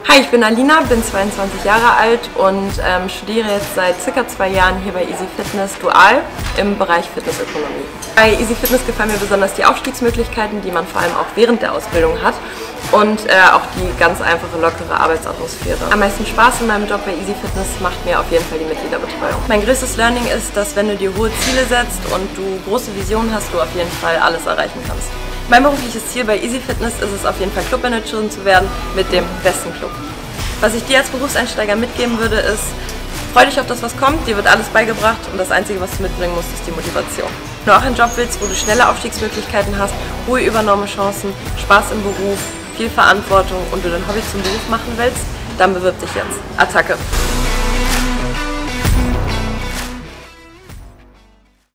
Hi, ich bin Alina, bin 22 Jahre alt und studiere jetzt seit circa 2 Jahren hier bei Easy Fitness dual im Bereich Fitnessökonomie. Bei Easy Fitness gefallen mir besonders die Aufstiegsmöglichkeiten, die man vor allem auch während der Ausbildung hat und auch die ganz einfache, lockere Arbeitsatmosphäre. Am meisten Spaß in meinem Job bei Easy Fitness macht mir auf jeden Fall die Mitgliederbetreuung. Mein größtes Learning ist, dass wenn du dir hohe Ziele setzt und du große Visionen hast, du auf jeden Fall alles erreichen kannst. Mein berufliches Ziel bei Easy Fitness ist es auf jeden Fall, Clubmanagerin zu werden mit dem besten Club. Was ich dir als Berufseinsteiger mitgeben würde, ist, freu dich auf das, was kommt, dir wird alles beigebracht und das Einzige, was du mitbringen musst, ist die Motivation. Wenn du auch einen Job willst, wo du schnelle Aufstiegsmöglichkeiten hast, hohe Übernahmechancen, Spaß im Beruf, viel Verantwortung und du dein Hobby zum Beruf machen willst, dann bewirb dich jetzt. Attacke!